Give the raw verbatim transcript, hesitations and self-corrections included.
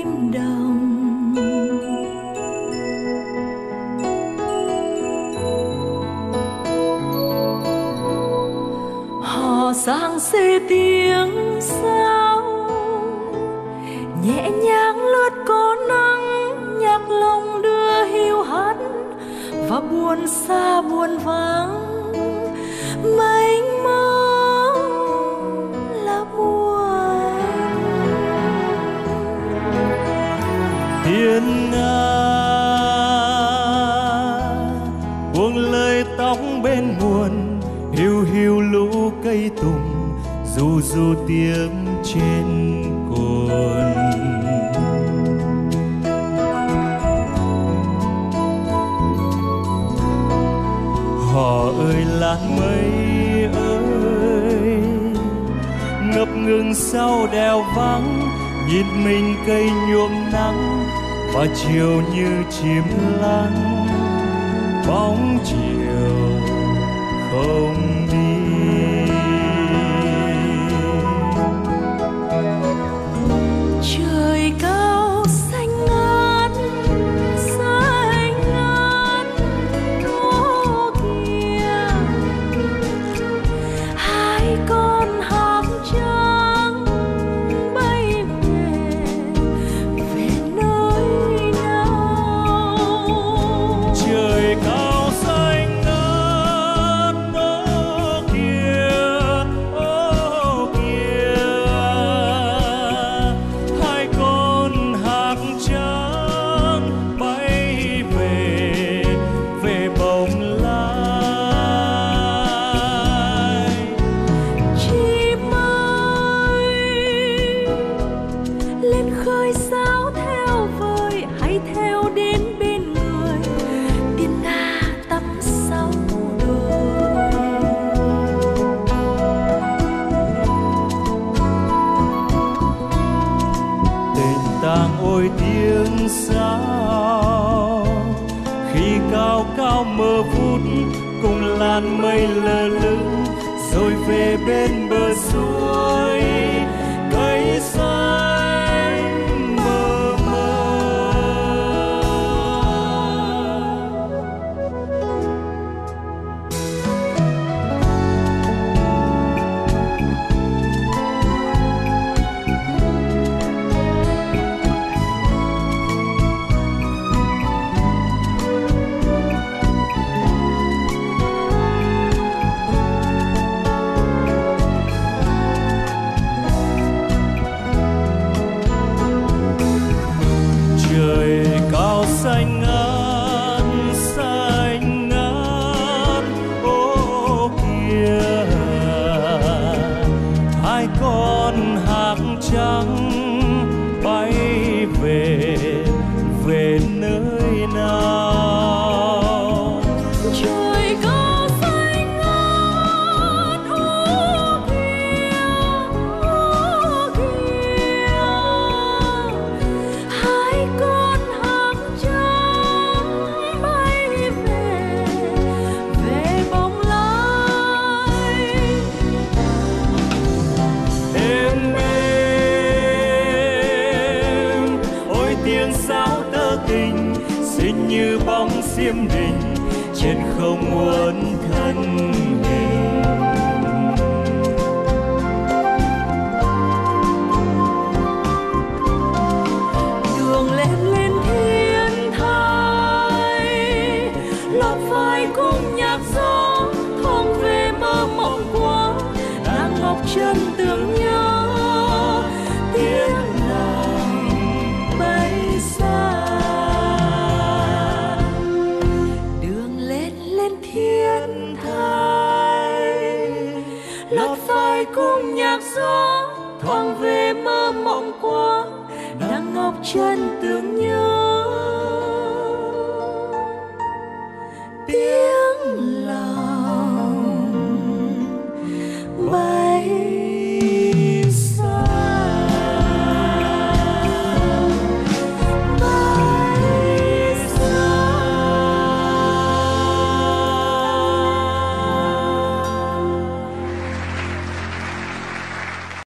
bên đồng. Họ giang xê tiếng sao nhẹ nhàng lướt có nắng, nhạc lòng đưa hiu hắt và buồn xa buồn vắng mênh mông là buồn. Thiên nga buông lời tóc bên nguồn, hiu hiu lũ cây tùng ru ru tiếng trên cồn. Hò ơi làn mây ơi, ngập ngừng sau đèo vắng, nhìn mình cây nhuộm nắng và chiều như chim lắng, bóng chiều không đi. Trời cao xanh ngát xanh ngát đó kia, hai con hạc trắng bay về về nơi nào. Trời cao xanh ngát đó kia, ô kia, hai con hạc trắng bay về về bồng lai. Chim ơi lên khơi sáo theo vời, hãy theo đến bên người tiên nga tắm sau đồi. Tình tang ôi tiếng sao khi cao cao mơ vút cùng làn mây lơ lửng, rồi về bên bờ suối cây xanh mơ mơ. Trời cao xanh ngát xanh ngát ô kia, hai con hạc trắng bay về về nơi nào. Trời cao xanh ngát ô kia ô kia, hai con hạc trắng bay về về bóng lai. Êm êm ôi tiếng sáo tơ tình, xinh như bóng xiêm đình trên không muốn thân hình. Đường lên lên thiên thai, lọt vai cùng nhạc gió thoáng về mơ mộng quá, nàng ngọc chân tưởng nhớ tiếng lòng bay xa. Đường lên lên thiên thai, lọt vai cùng nhạc gió thoáng về mơ mộng quá, nàng ngọc chân tưởng nhớ tiếng